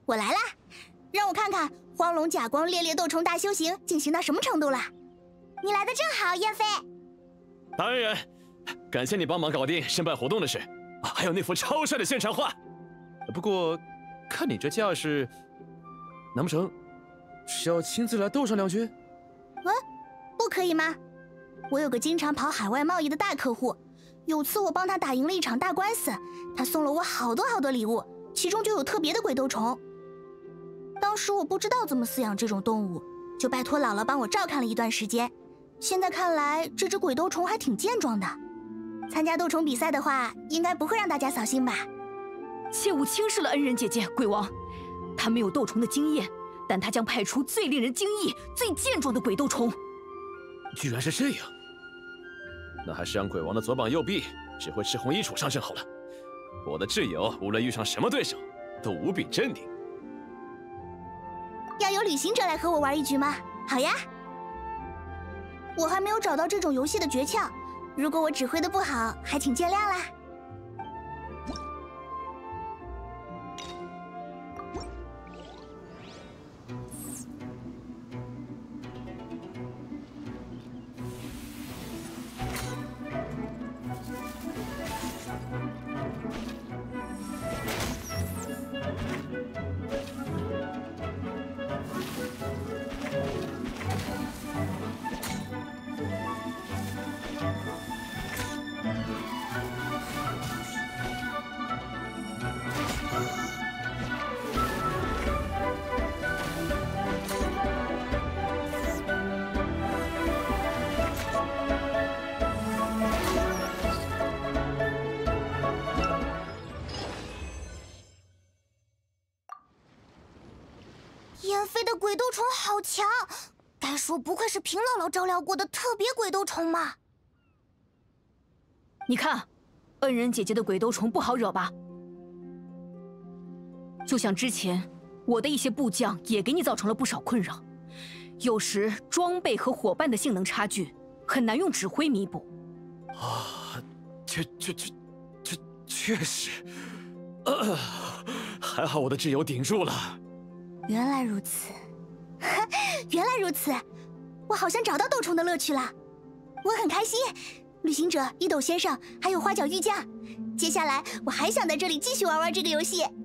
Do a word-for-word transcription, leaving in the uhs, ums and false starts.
我来啦！让我看看荒龙甲光烈烈斗虫大修行进行到什么程度了。你来的正好，燕飞。 大恩人，感谢你帮忙搞定申办活动的事，还有那幅超帅的宣传画。不过，看你这架势，难不成是要亲自来斗上两局？ 嗯，不可以吗？我有个经常跑海外贸易的大客户，有次我帮他打赢了一场大官司，他送了我好多好多礼物，其中就有特别的鬼斗虫。当时我不知道怎么饲养这种动物，就拜托姥姥帮我照看了一段时间。现在看来，这只鬼斗虫还挺健壮的。参加斗虫比赛的话，应该不会让大家扫兴吧？ 切勿轻视了恩人姐姐，鬼王。他没有斗虫的经验，但他将派出最令人惊异、最健壮的鬼斗虫。 居然是这样，那还是让鬼王的左膀右臂只会赤红衣楚上阵好了。我的挚友无论遇上什么对手，都无比镇定。 要有旅行者来和我玩一局吗？好呀。我还没有找到这种游戏的诀窍，如果我指挥的不好，还请见谅啦。燕飞的鬼斗虫好强，该说不愧是平姥姥照料过的特别鬼斗虫嘛。 你看，恩人姐姐的鬼斗虫不好惹吧？就像之前我的一些部将也给你造成了不少困扰，有时装备和伙伴的性能差距很难用指挥弥补。 啊，这这这这确实，呃，还好我的挚友顶住了。 原来如此，原来如此，我好像找到斗虫的乐趣了，我很开心。旅行者、一斗先生，还有花脚玉匠，接下来我还想在这里继续玩玩这个游戏。